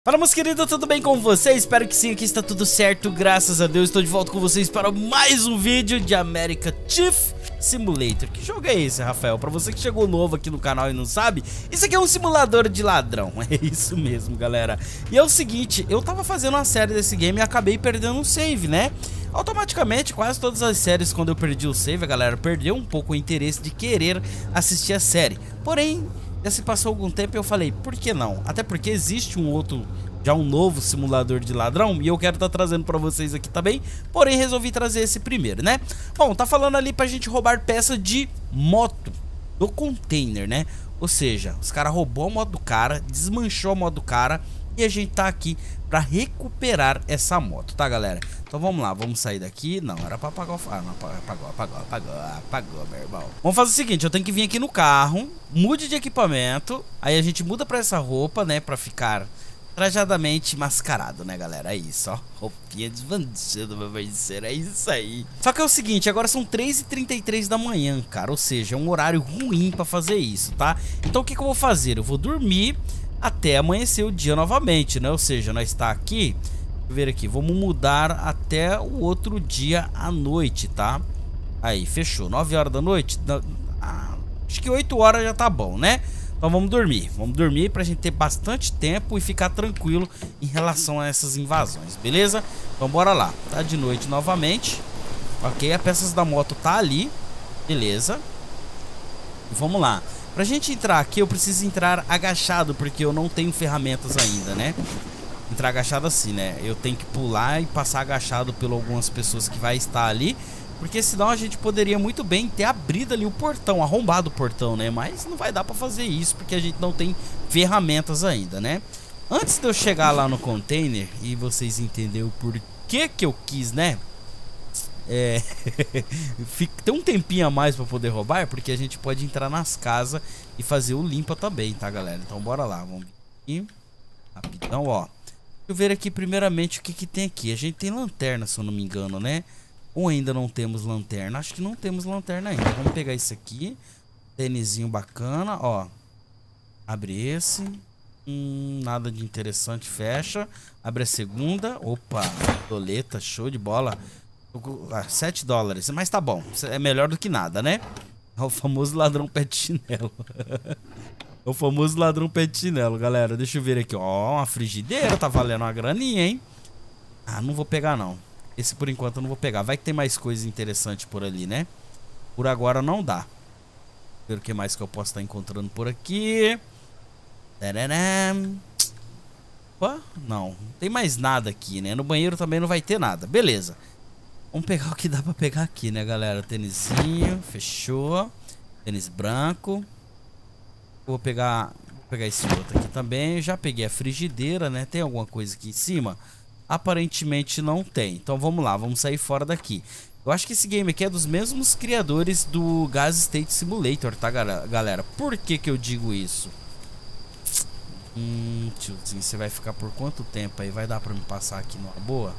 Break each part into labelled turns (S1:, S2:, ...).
S1: Fala, meus queridos, tudo bem com vocês? Espero que sim, aqui está tudo certo, graças a Deus. Estou de volta com vocês para mais um vídeo de American Thief Simulator. Que jogo é esse, Rafael? Para você que chegou novo aqui no canal e não sabe, isso aqui é um simulador de ladrão. É isso mesmo, galera. E é o seguinte, eu tava fazendo uma série desse game e acabei perdendo um save, né? Automaticamente, quase todas as séries, quando eu perdi o save, a galera perdeu um pouco o interesse de querer assistir a série. Porém, já se passou algum tempo e eu falei, por que não? Até porque existe um outro, já um novo simulador de ladrão, e eu quero estar trazendo pra vocês aqui também. Porém, resolvi trazer esse primeiro, né? Bom, tá falando ali pra gente roubar peça de moto do container, né? Ou seja, os caras roubou a moto do cara, desmanchou a moto do cara, e a gente tá aqui pra recuperar essa moto, tá, galera? Então vamos lá, vamos sair daqui. Não, era pra apagar o... Ah, não, apagou, meu irmão. Vamos fazer o seguinte, eu tenho que vir aqui no carro, mude de equipamento, aí a gente muda pra essa roupa, né, pra ficar trajadamente mascarado, né, galera? É isso, ó, roupinha de bandido, meu parceiro, é isso aí. Só que é o seguinte, agora são 3h33 da manhã, cara, ou seja, é um horário ruim pra fazer isso, tá? Então o que que eu vou fazer? Eu vou dormir até amanhecer o dia novamente, né? Ou seja, nós está aqui, deixa eu ver aqui, vamos mudar até o outro dia à noite, tá? Aí, fechou, 9 horas da noite, acho que 8 horas já tá bom, né? Então vamos dormir pra gente ter bastante tempo e ficar tranquilo em relação a essas invasões, beleza? Então bora lá, tá de noite novamente, ok? A peças da moto tá ali, beleza? Vamos lá. Pra gente entrar aqui, eu preciso entrar agachado, porque eu não tenho ferramentas ainda, né? Entrar agachado assim, né? Eu tenho que pular e passar agachado por algumas pessoas que vai estar ali, porque senão a gente poderia muito bem ter abrido ali o portão, arrombado o portão, né? Mas não vai dar pra fazer isso, porque a gente não tem ferramentas ainda, né? Antes de eu chegar lá no container e vocês entenderem o porquê que eu quis, né? Tem um tempinho a mais pra poder roubar, porque a gente pode entrar nas casas e fazer o limpa também, tá, galera? Então bora lá, vamos aqui rapidão, ó. Deixa eu ver aqui primeiramente o que que tem aqui. A gente tem lanterna, se eu não me engano, né? Ou ainda não temos lanterna? Acho que não temos lanterna ainda. Vamos pegar isso aqui, tênisinho bacana, ó. Abre esse, nada de interessante, fecha. Abre a segunda, opa, doleta, show de bola. $7, mas tá bom, é melhor do que nada, né? É o famoso ladrão pé de chinelo. É o famoso ladrão pé de chinelo, galera. Deixa eu ver aqui, ó, uma frigideira, tá valendo uma graninha, hein? Ah, não vou pegar não. Esse por enquanto eu não vou pegar. Vai que tem mais coisa interessante por ali, né? Por agora não dá. Ver o que mais que eu posso estar encontrando por aqui. Opa, não tem mais nada aqui, né? No banheiro também não vai ter nada, beleza. Vamos pegar o que dá pra pegar aqui, né, galera? Tênisinho, fechou. Tênis branco. Vou pegar esse outro aqui também. Já peguei a frigideira, né? Tem alguma coisa aqui em cima? Aparentemente não tem. Então vamos lá, vamos sair fora daqui. Eu acho que esse game aqui é dos mesmos criadores do Gas State Simulator, tá, galera? Por que que eu digo isso? Tiozinho, você vai ficar por quanto tempo aí? Vai dar pra me passar aqui numa boa?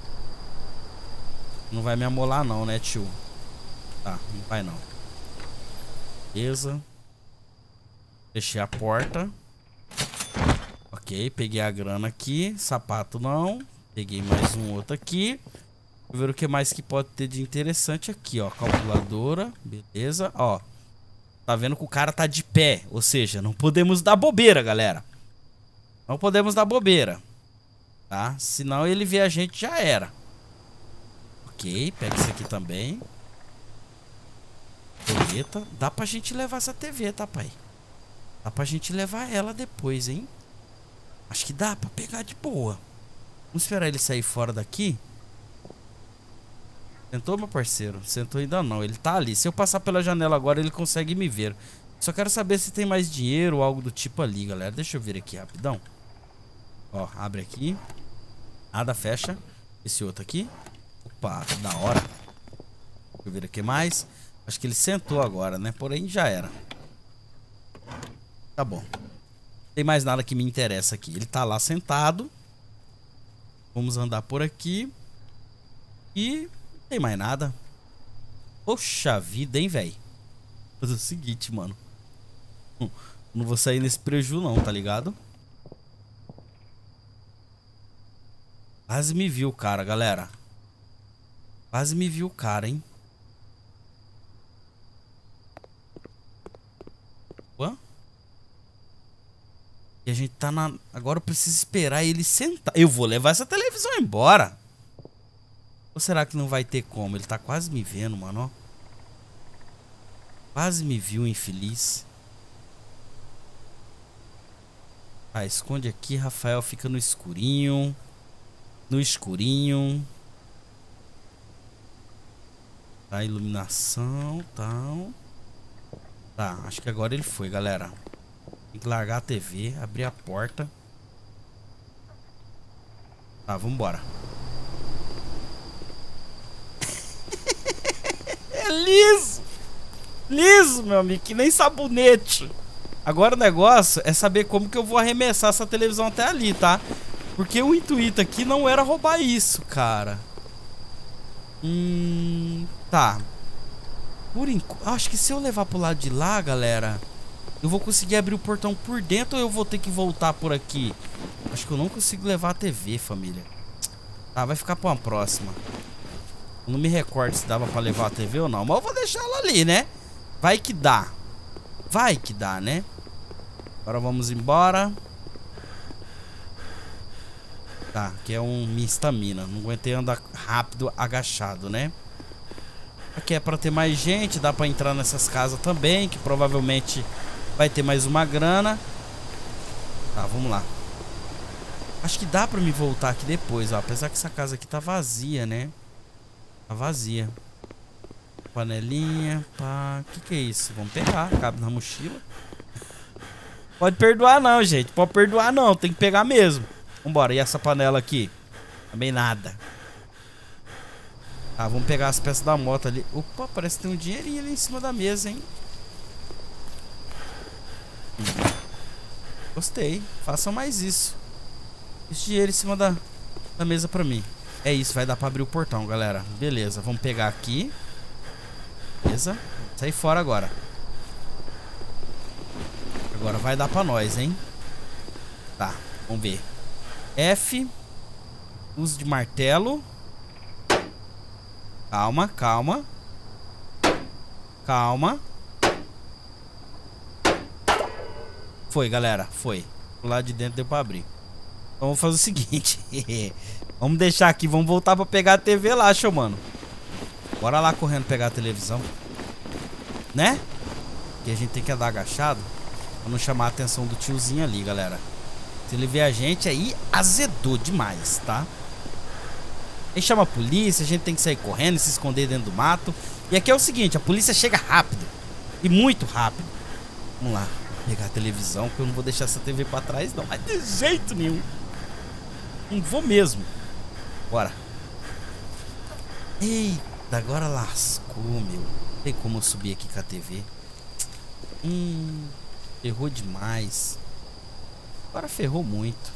S1: Não vai me amolar não, né, tio? Tá, não vai não. Beleza. Fechei a porta. Ok, peguei a grana aqui. Sapato não. Peguei mais um outro aqui. Vou ver o que mais que pode ter de interessante aqui, ó. Calculadora, beleza, ó. Tá vendo que o cara tá de pé. Ou seja, não podemos dar bobeira, galera. Não podemos dar bobeira, tá? Senão ele vê a gente, já era. Ok, pega isso aqui também. Coleta. Dá pra gente levar essa TV, tá, pai? Dá pra gente levar ela depois, hein? Acho que dá pra pegar de boa. Vamos esperar ele sair fora daqui. Sentou, meu parceiro? Sentou ainda não, ele tá ali. Se eu passar pela janela agora, ele consegue me ver. Só quero saber se tem mais dinheiro ou algo do tipo ali, galera. Deixa eu ver aqui rapidão. Ó, abre aqui. Nada, fecha. Esse outro aqui. Opa, da hora. Deixa eu ver aqui mais. Acho que ele sentou agora, né? Porém, já era. Tá bom. Não tem mais nada que me interessa aqui. Ele tá lá sentado. Vamos andar por aqui. E não tem mais nada. Poxa vida, hein, velho. Vou fazer o seguinte, mano. Não vou sair nesse preju não, tá ligado? Quase me viu o cara, galera. Quase me viu o cara, hein? Ué? E a gente tá na... Agora eu preciso esperar ele sentar. Eu vou levar essa televisão embora. Ou será que não vai ter como? Ele tá quase me vendo, mano, ó. Quase me viu, infeliz. Ah, esconde aqui, Rafael. Fica no escurinho. No escurinho. Tá, iluminação, tal. Tá, acho que agora ele foi, galera. Tem que largar a TV, abrir a porta. Tá, vambora. É liso! Liso, meu amigo, que nem sabonete. Agora o negócio é saber como que eu vou arremessar essa televisão até ali, tá? Porque o intuito aqui não era roubar isso, cara. Tá. Por enquanto, acho que se eu levar pro lado de lá, galera, eu vou conseguir abrir o portão por dentro ou eu vou ter que voltar por aqui? Acho que eu não consigo levar a TV, família. Tá, vai ficar pra uma próxima. Eu não me recordo se dava pra levar a TV ou não, mas eu vou deixar ela ali, né? Vai que dá. Vai que dá, né? Agora vamos embora. Tá, aqui é um mistamina. Não aguentei andar rápido agachado, né? Aqui é pra ter mais gente. Dá pra entrar nessas casas também, que provavelmente vai ter mais uma grana. Tá, vamos lá. Acho que dá pra me voltar aqui depois, ó. Apesar que essa casa aqui tá vazia, né? Tá vazia. Panelinha, pá. Que é isso? Vamos pegar, cabe na mochila. Pode perdoar não, gente. Pode perdoar não, tem que pegar mesmo. Vambora, e essa panela aqui? Também nada. Tá, vamos pegar as peças da moto ali. Opa, parece que tem um dinheirinho ali em cima da mesa, hein? Gostei, façam mais isso. Esse dinheiro em cima da mesa pra mim. É isso, vai dar pra abrir o portão, galera. Beleza, vamos pegar aqui. Beleza, sair fora agora. Agora vai dar pra nós, hein? Tá, vamos ver. F. Uso de martelo. Calma, calma. Calma. Foi, galera, foi. Do lado de dentro deu pra abrir. Então vamos fazer o seguinte. Vamos deixar aqui, vamos voltar pra pegar a TV lá, show, mano. Bora lá correndo pegar a televisão. Né? Que a gente tem que andar agachado pra não chamar a atenção do tiozinho ali, galera. Se ele ver a gente aí, azedou demais, tá? Ele chama a polícia, a gente tem que sair correndo e se esconder dentro do mato. E aqui é o seguinte, a polícia chega rápido. E muito rápido. Vamos lá, pegar a televisão, que eu não vou deixar essa TV pra trás não. Mas de jeito nenhum. Não vou mesmo. Bora. Eita, agora lascou, meu. Não tem como eu subir aqui com a TV. Ferrou demais. Agora ferrou muito.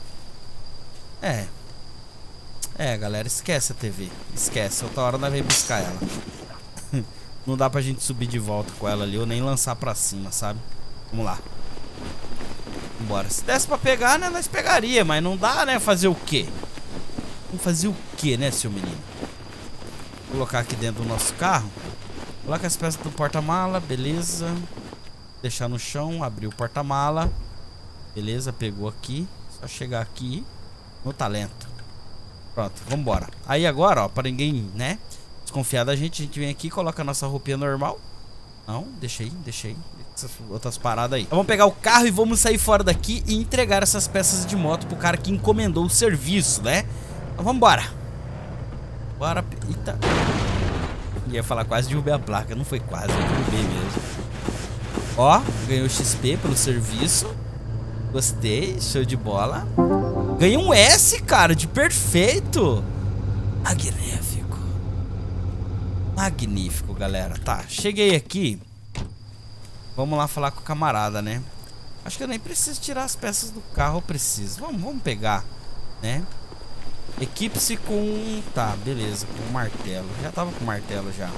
S1: Galera, esquece a TV. Esquece, outra hora nós vamos buscar ela. Não dá pra gente subir de volta com ela ali ou nem lançar pra cima, sabe? Vamos lá. Vambora. Se desse pra pegar, né, nós pegaria. Mas não dá, né, fazer o quê? Vamos fazer o quê, né, seu menino? Vou colocar aqui dentro do nosso carro. Coloca as peças do porta-mala, beleza. Deixar no chão, abrir o porta-mala. Beleza, pegou aqui. Só chegar aqui no talento. Pronto, vambora. Aí agora, ó, para ninguém, né, desconfiar da gente, a gente vem aqui e coloca a nossa roupinha normal. Não, deixa aí. Essas outras paradas aí. Então, vamos pegar o carro e vamos sair fora daqui e entregar essas peças de moto pro cara que encomendou o serviço, né? Então vambora. Bora. Eita. Ia falar quase derrubei a placa. Não foi quase, eu derrubei mesmo. Ó, ganhou XP pelo serviço. Gostei, show de bola. Ganhei um S, cara, de perfeito. Magnífico. Magnífico, galera. Tá, cheguei aqui. Vamos lá falar com o camarada, né? Acho que eu nem preciso tirar as peças do carro. Eu preciso. Vamos pegar, né? Equipe-se com... Tá, beleza, com o martelo. Já tava com o martelo já.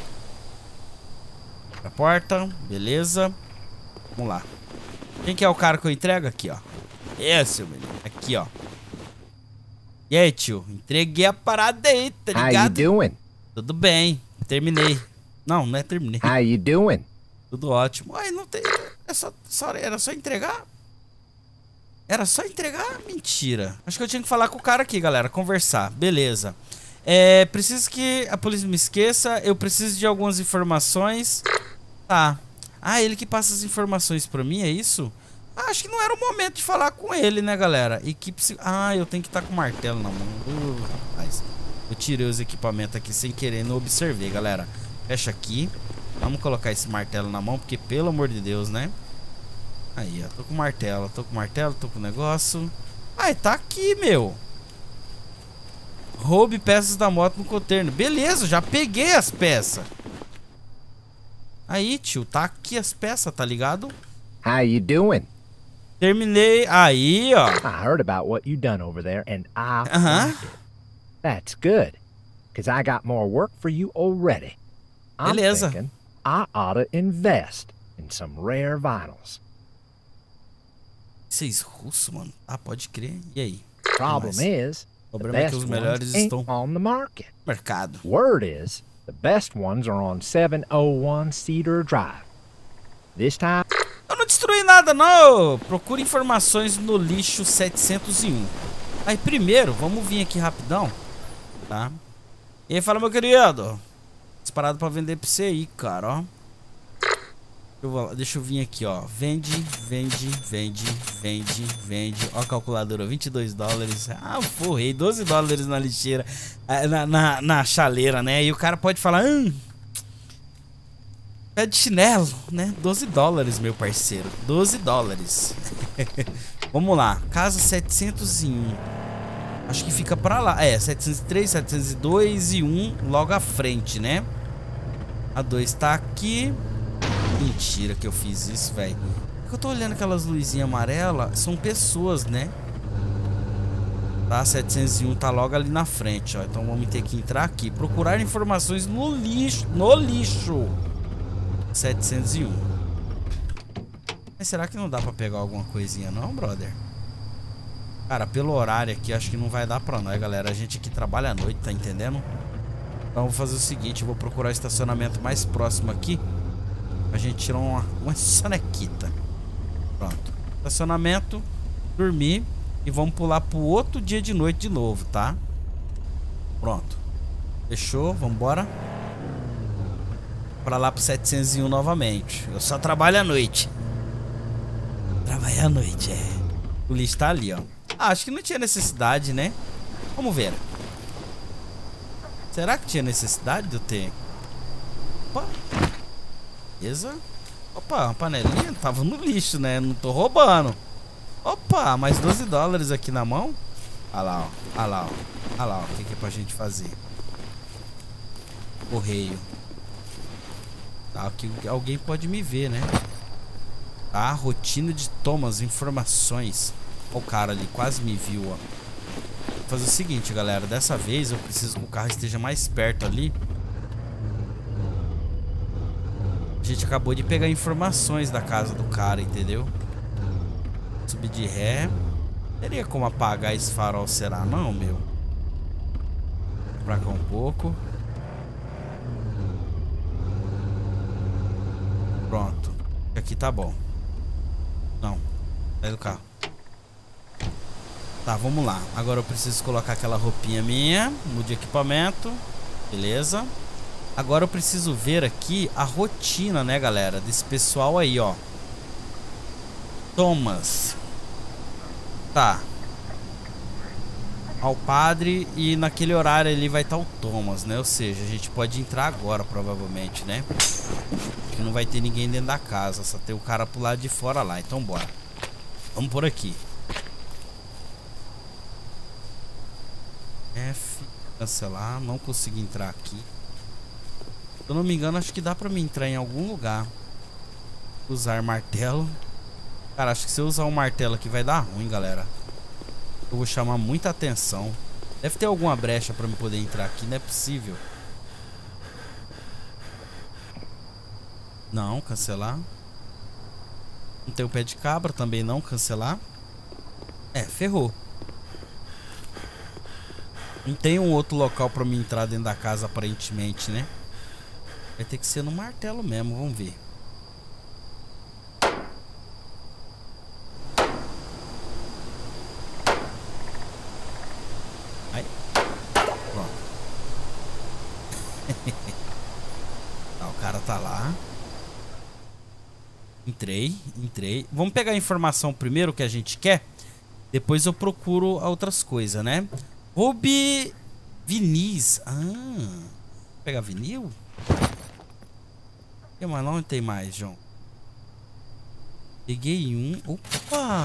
S1: A porta, beleza. Vamos lá. Quem que é o cara que eu entrego? Aqui, ó. Esse, menino. Aqui, ó. E aí, tio? Entreguei a parada aí, tá ligado?
S2: How you doing?
S1: Tudo bem. Terminei. Não, não é terminei.
S2: How you doing?
S1: Tudo ótimo. Ai, não tem... Era só entregar? Era só entregar? Mentira. Acho que eu tinha que falar com o cara aqui, galera. Conversar. Beleza. Preciso que a polícia me esqueça. Eu preciso de algumas informações. Tá. Ah, ele que passa as informações pra mim, é isso? Ah, acho que não era o momento de falar com ele, né, galera? Equipe... Ah, eu tenho que estar com o martelo na mão. Rapaz. Eu tirei os equipamentos aqui sem querer, não observei, galera. Fecha aqui. Vamos colocar esse martelo na mão, porque pelo amor de Deus, né? Aí, ó, tô com o martelo, tô com o negócio. Ai, tá aqui, meu. Roube peças da moto no container. Beleza, já peguei as peças. Aí, tio, tá aqui as peças, tá ligado?
S2: How you doing?
S1: Terminei. Aí, ó.
S2: I heard about what you done over there and I liked it. That's good, because I got more work for you already. I'm
S1: Beleza.
S2: thinking I ought to invest in some rare vinyls.
S1: Vocês russos, mano. Ah, pode crer. E aí?
S2: Problem is,
S1: O
S2: the
S1: problema é que
S2: best
S1: os melhores
S2: ones ain't
S1: estão no
S2: on the market.
S1: mercado.
S2: Word is, the best ones are on 701 Cedar Drive. This time...
S1: Eu não destruí nada, não. Procure informações no lixo 701. Aí, primeiro, vamos vir aqui rapidão. Tá? E aí, fala, meu querido. Disparado pra vender pra você aí, cara, ó. Deixa eu vir aqui, ó. Vende. Ó a calculadora, 22 dólares. Ah, forrei, 12 dólares na lixeira. Na chaleira, né? E o cara pode falar... Pé de chinelo, né? 12 dólares, meu parceiro. 12 dólares. Vamos lá. Casa 701. Acho que fica pra lá. 703, 702 e 1 logo à frente, né? A 2 tá aqui. Mentira que eu fiz isso, velho. Eu tô olhando aquelas luzinhas amarelas. São pessoas, né? Tá, 701 tá logo ali na frente, ó. Então vamos ter que entrar aqui. Procurar informações no lixo. No lixo. 701. Mas será que não dá pra pegar alguma coisinha não, brother? Cara, pelo horário aqui, acho que não vai dar pra nós, galera. A gente aqui trabalha à noite, tá entendendo? Então vou fazer o seguinte, eu vou procurar o estacionamento mais próximo aqui. A gente tirar uma sonequita. Pronto. Estacionamento, dormir e vamos pular pro outro dia de noite de novo, tá? Pronto. Fechou, vambora. Pra lá pro 701 novamente. Eu só trabalho à noite. Trabalho à noite, O lixo tá ali, ó. Ah, acho que não tinha necessidade, né? Vamos ver. Será que tinha necessidade de eu ter? Opa. Beleza. Opa, uma panelinha. Tava no lixo, né? Não tô roubando. Opa, mais 12 dólares aqui na mão. Olha lá, ó. Olha lá, ó. Olha lá, ó. O que é pra gente fazer? Correio. Tá, aqui alguém pode me ver, né? Tá, rotina de Thomas, informações. Ó, o cara ali quase me viu, ó. Vou fazer o seguinte, galera. Dessa vez eu preciso que o carro esteja mais perto ali. A gente acabou de pegar informações da casa do cara, entendeu? Subir de ré. Teria como apagar esse farol, será? Não, meu. Pra cá um pouco. Pronto. Aqui tá bom. Não. Sai do carro. Tá, vamos lá. Agora eu preciso colocar aquela roupinha minha. Mude equipamento. Beleza. Agora eu preciso ver aqui a rotina, né, galera? Desse pessoal aí, ó. Thomas. Tá. Ao padre. E naquele horário ali vai estar o Thomas, né? Ou seja, a gente pode entrar agora, provavelmente, né? Que não vai ter ninguém dentro da casa. Só tem o cara pro lado de fora lá. Então bora. Vamos por aqui. F. Cancelar. Não consegui entrar aqui. Se eu não me engano, acho que dá pra mim entrar em algum lugar. Usar martelo. Cara, acho que se eu usar um martelo aqui vai dar ruim, galera. Eu vou chamar muita atenção. Deve ter alguma brecha pra eu poder entrar aqui. Não é possível. Não, cancelar. Não tem o pé de cabra, também não, cancelar. Ferrou. Não tem um outro local pra mim entrar dentro da casa, aparentemente, né? Vai ter que ser no martelo mesmo, vamos ver. Aí. Pronto. Tá, o cara tá lá. Entrei. Vamos pegar a informação primeiro que a gente quer. Depois eu procuro outras coisas, né? Roube vinis. Vou pegar vinil? Mas não tem mais, João. Peguei um. Opa!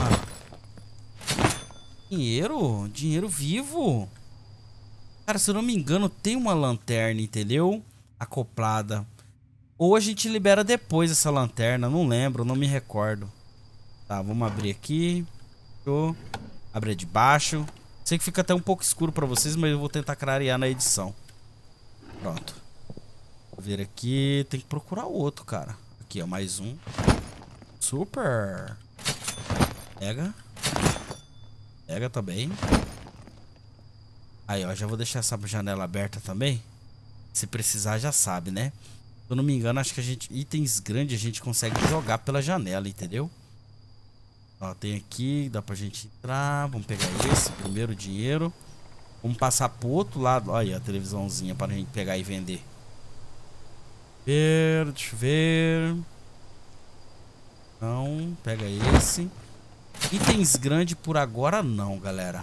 S1: Dinheiro vivo. Cara, se eu não me engano, tem uma lanterna, entendeu? Acoplada. Ou a gente libera depois essa lanterna. Não lembro, não me recordo. Tá, vamos abrir aqui. Show. Abrir de baixo. Sei que fica até um pouco escuro pra vocês, mas eu vou tentar clarear na edição. Pronto. Vou ver aqui. Tem que procurar outro, cara. Aqui, ó, mais um. Super. Pega. Pega também. Aí, ó, já vou deixar essa janela aberta também. Se precisar, já sabe, né? Se eu não me engano, acho que itens grandes a gente consegue jogar pela janela, entendeu? Ó, tem aqui, dá pra gente entrar. Vamos pegar esse, primeiro dinheiro. Vamos passar pro outro lado. Olha aí a televisãozinha pra gente pegar e vender. Deixa eu ver. Não, pega esse. Itens grandes por agora não, galera.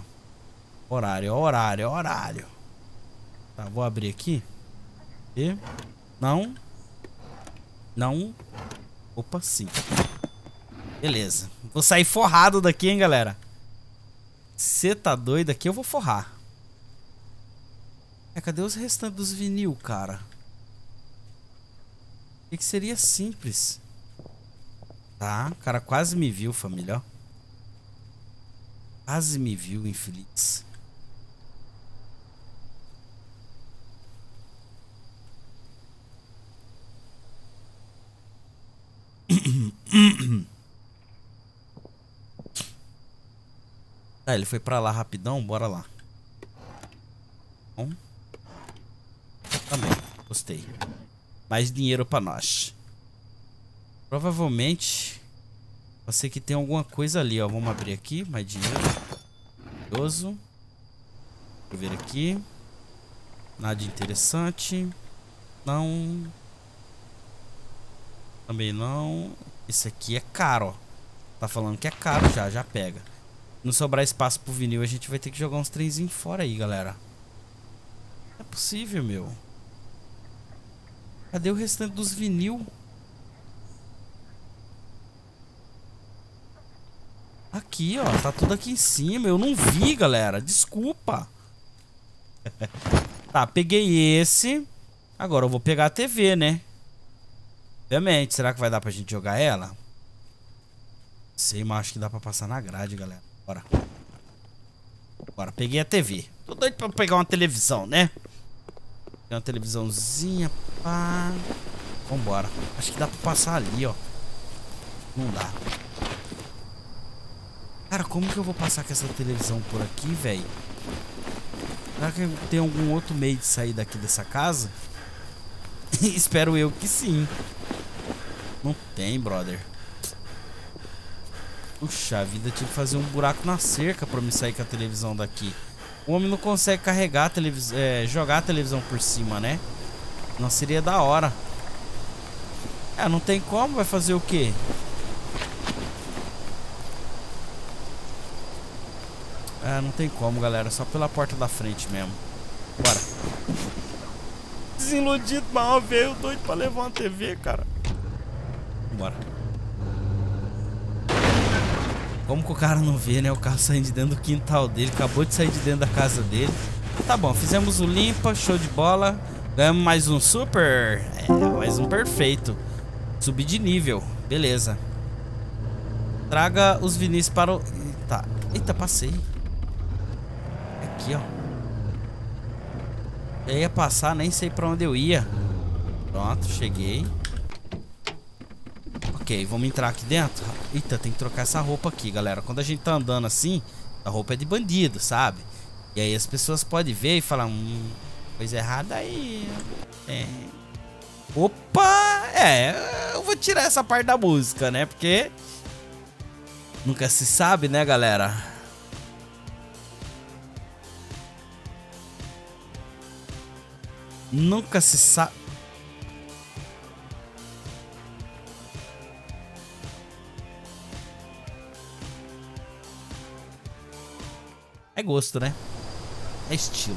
S1: Horário. Tá, vou abrir aqui. E... Não. Opa, sim. Beleza. Vou sair forrado daqui, hein, galera. Você tá doido aqui? Eu vou forrar. Cadê os restantes dos vinil, cara? O que seria simples? Tá, o cara quase me viu, família, ó. Quase me viu, infeliz. Tá, ele foi pra lá rapidão, bora lá. Bom. Também, gostei. Mais dinheiro pra nós. Provavelmente eu sei que tem alguma coisa ali, ó. Vamos abrir aqui, mais dinheiro. Curioso. Deixa eu ver aqui. Nada de interessante. Não. Também não. Esse aqui é caro, ó. Tá falando que é caro já pega. Não sobrar espaço pro vinil, a gente vai ter que jogar uns trenzinhos fora aí, galera. Não é possível, meu. Cadê o restante dos vinil? Aqui, ó. Tá tudo aqui em cima. Eu não vi, galera. Desculpa. Tá, peguei esse. Agora eu vou pegar a TV, né? Obviamente. Será que vai dar pra gente jogar ela? Sei, mas acho que dá pra passar na grade, galera. Bora, peguei a TV. Tô doido pra pegar uma televisão, né? Tem uma televisãozinha, pá. Vambora. Acho que dá pra passar ali, ó. Não dá. Cara, como que eu vou passar com essa televisão por aqui, velho? Será que tem algum outro meio de sair daqui dessa casa? Espero eu que sim. Não tem, brother. Puxa vida, tive que fazer um buraco na cerca pra me sair com a televisão daqui. O homem não consegue carregar a televisão, jogar a televisão por cima, né? Não seria da hora. Não tem como, vai fazer o quê? Não tem como, galera. Só pela porta da frente mesmo. Bora. Desiludido mal, velho. Doido pra levar uma TV, cara. Bora. Como que o cara não vê, né? O carro saindo de dentro do quintal dele. Acabou de sair de dentro da casa dele. Tá bom, fizemos o limpa. Show de bola. Ganhamos mais um super. Mais um perfeito. Subir de nível. Beleza. Traga os vinis para o... Tá. Eita, passei. Aqui, ó. Eu ia passar, nem sei pra onde eu ia. Pronto, cheguei. Ok, vamos entrar aqui dentro. Eita, tem que trocar essa roupa aqui, galera. Quando a gente tá andando assim, a roupa é de bandido, sabe? E aí as pessoas podem ver e falar, coisa errada aí. Opa, eu vou tirar essa parte da música, né? Porque nunca se sabe, né, galera? Nunca se sabe. É gosto, né? É estilo.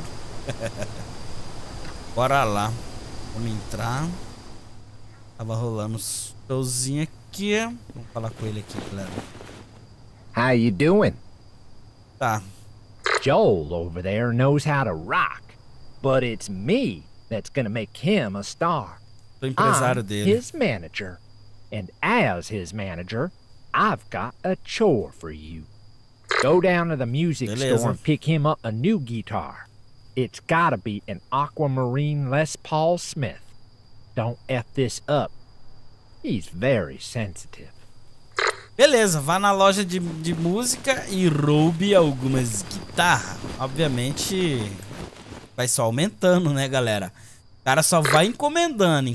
S1: Bora lá. Vamos entrar. Tava rolando um showzinho aqui. Vamos falar com ele aqui, galera.
S2: How you doing?
S1: Tá.
S2: Joel over there knows how to rock, but it's me that's gonna make him a star.
S1: Sou empresário dele.
S2: His manager, and as his manager, I've got a chore for you. Go down to the music store and pick him up a new guitar. It's gotta be an Aquamarine Les Paul Smith. Don't F this up. He's very sensitive.
S1: Beleza, vá na loja de música e roube algumas guitarras. Obviamente vai só aumentando, né, galera? O cara só vai encomendando.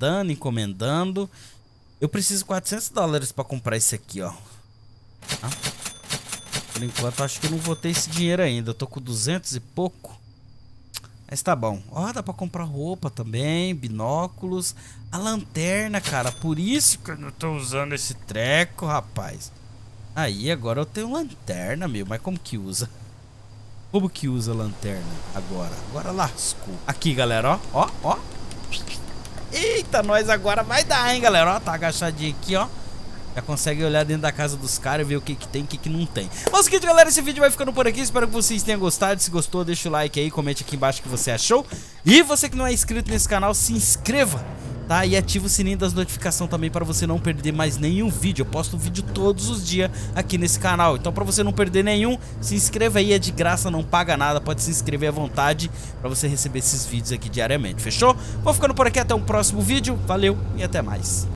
S1: Eu preciso $400 pra comprar esse aqui, ó. Tá? Por enquanto, acho que eu não vou ter esse dinheiro ainda. Eu tô com 200 e pouco. Mas tá bom. Ó, dá pra comprar roupa também, binóculos. A lanterna, cara. Por isso que eu não tô usando esse treco, rapaz. Aí, agora eu tenho lanterna, meu. Mas como que usa? Como que usa a lanterna agora? Agora lascou. Aqui, galera, ó. Eita, nós agora vai dar, hein, galera. Ó, tá agachadinho aqui, ó. Já consegue olhar dentro da casa dos caras e ver o que tem e o que não tem. Mas é o seguinte, galera, esse vídeo vai ficando por aqui. Espero que vocês tenham gostado. Se gostou, deixa o like aí, comente aqui embaixo o que você achou. E você que não é inscrito nesse canal, se inscreva, tá? E ativa o sininho das notificações também para você não perder mais nenhum vídeo. Eu posto vídeo todos os dias aqui nesse canal. Então, para você não perder nenhum, se inscreva aí, é de graça, não paga nada. Pode se inscrever à vontade para você receber esses vídeos aqui diariamente, fechou? Vou ficando por aqui, até o próximo vídeo. Valeu e até mais.